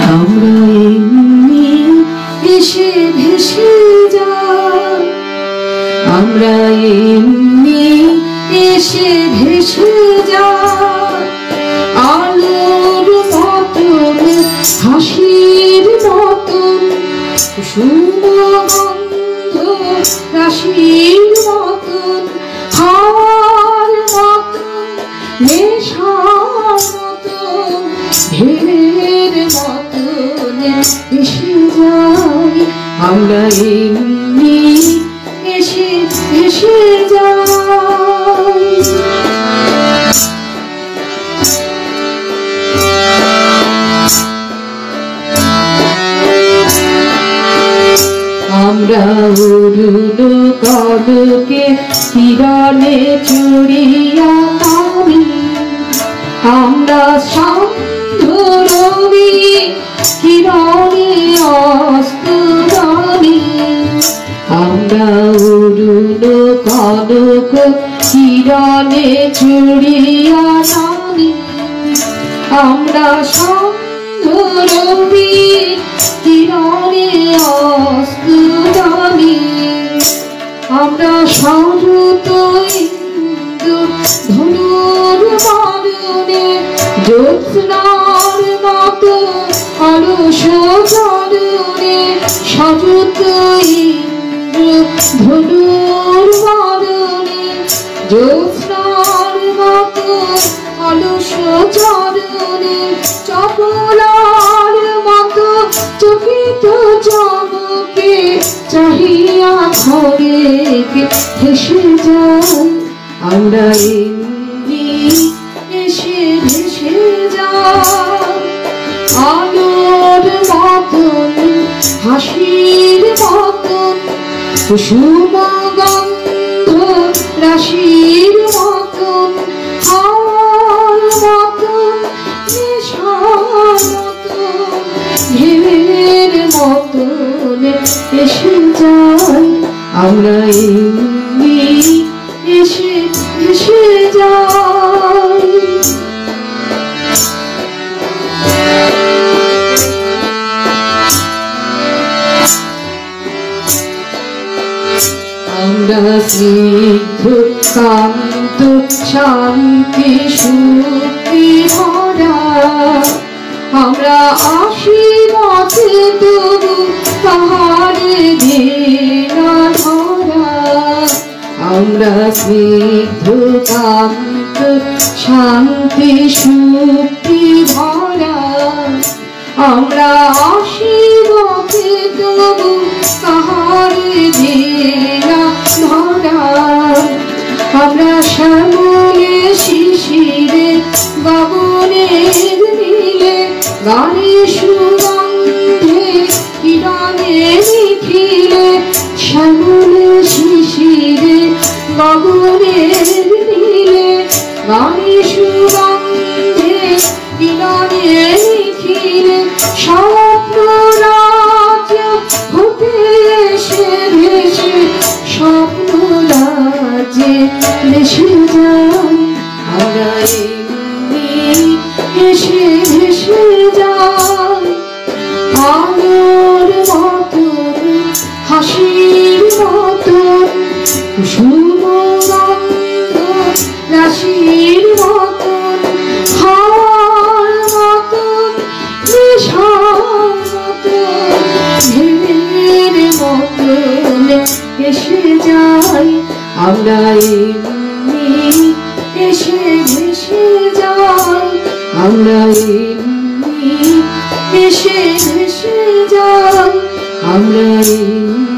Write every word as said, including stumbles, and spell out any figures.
আমরা এমনি এসে ভেসে যাই, আমরা এমনি এসে ভেসে যাই, আলোর মতন হাসির মতন কুসুম গন্ধ রাশির মতন হাওয়ার মতন নেশার মতন ঢেউয়ের মতন এসে যাই, আমরা এমনি এসে এসে যাই। আমরা অরুণ কনকে কিরণে চুড়িয়া নামি, আমরা সান্ধ্য রবি কিরণে অস্ত নামি, আমরা অরুণ কনক কিরণে চুড়িয়া নামি, আমরা সান্ধ্য রবি কিরণে অস্ত নামি, আমরা শরৎ ইন্দু ধনুর বাদনে জ্যোৎস্নার মতো অলস চরণে, শরৎ ইন্দু ধনুর বাদনে জ্যোৎস্নার মতো অলস চরণে, চপলার মতো চকিত চমকে চাহিয়া ঘরে ভেসে যাই, আমরা এমনি এসে ভেসে যাই, আলোর মতন হাসির মতন কুসুম গন্ধ রাশির মতন হাওয়ার মতন নেশার মতন ঢেউয়ের মতন এসে যাই, আমরা এমনি এসে এসে যাই। আমরা স্নিগ্ধ কান্ত শান্তি সুখী ভরা, আমরা আশীর্বাদে তবু পাহাড়ে দেনা ধরা, আমরা স্নিগ্ধ কান্ত শান্তি সুখী ভরা, আমরা আশীর্বাদে তবু পাহাড়ে দেনা ধরা, আমরা শ্যামলে শিশিরে গগনের নীলে গানে সুগন্ধে কিরণে নিখিলে, শ্যামলে শিশিরে গগনের নীলে গানে সুগন্ধে কিরণে নিখিলে, স্বপ্ন রাজ্য হতে এসে ভেসে স্বপ্ন রাজ্যে ভেসে যাই, আমরা এমনি এসে ভেসে যাই, আলোর মতন হাসির মতন কুসুম গন্ধ রাশির মতন হাওয়ার মতন নেশার মতন ঢেউয়ের মতন এসে যাই, আমরা এমনি এসে ভেসে যাই, আমরা এমনি এসে ভেসে যাই, আমরা